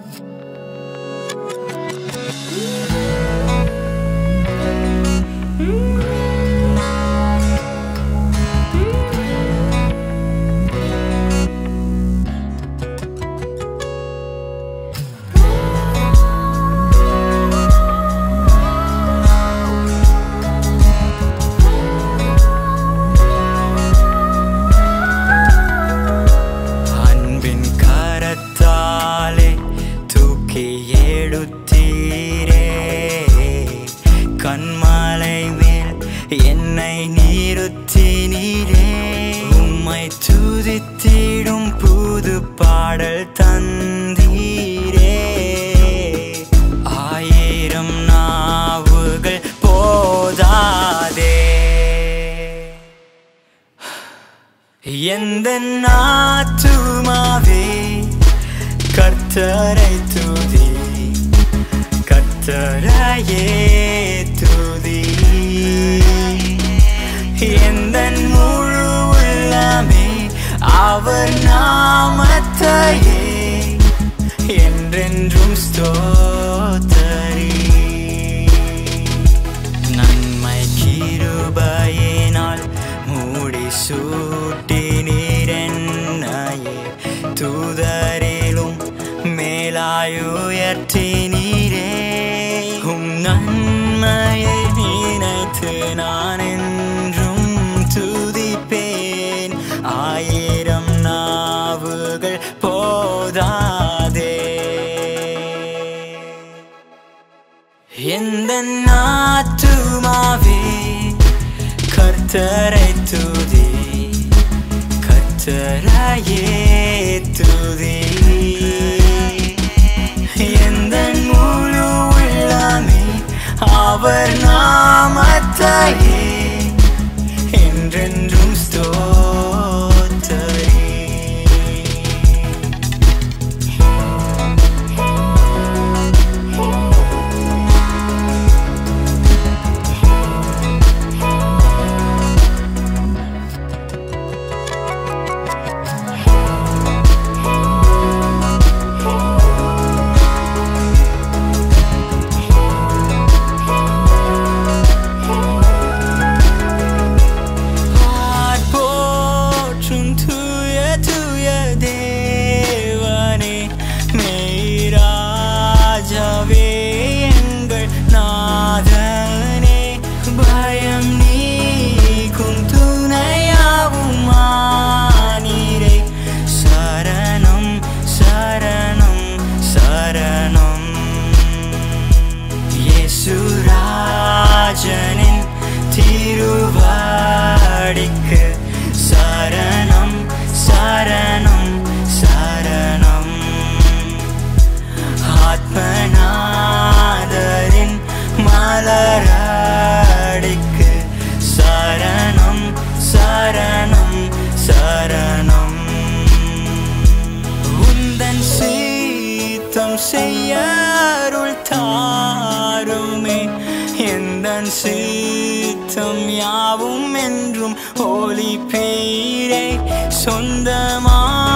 கண்மாலை மேல் என்னை நிறுத்தினீரே. உம்மை துதித்திடும் புது பாடல் தந்தீரே. 1000 நாவுகள் போதாதே. எந்தன் ஆத்துமாவே கர்த்தரை துதி, கர்த்தரையே துதி. எந்தன் முழு உள்ளமே அவர் நாமத்தையே என்றென்றும் ஸ்தோத்தரி. நன்மை கிருபையினால் மூடி சூட்டினீர் என்னையே. தூதரிலும் மேலாயுயர்த்தினீரே. உம் நன்மையை நினைத்து நான் என்றும் துதிப்பேன். 1000 நாவுகள் போதாதே. எந்தன் ஆத்துமாவே கர்த்தரை துதி, கர்த்தரையே துதி. எந்தன் முழு உள்ளமே அவர் நாமத்தையே என்றென்றும் ஸ்தோத்தரி. ராஜனின் திருவாடிக்கு சரணம் சரணம் சரணம். ஆத்மநாதரின் மலரடிக்கு சரணம் சரணம் சரணம். உந்தன் சீத்தம் செய்ய அருள் தாருமே. எந்தன் சித்தம் யாவும் என்றும் ஒளி பெயரை சொந்தமா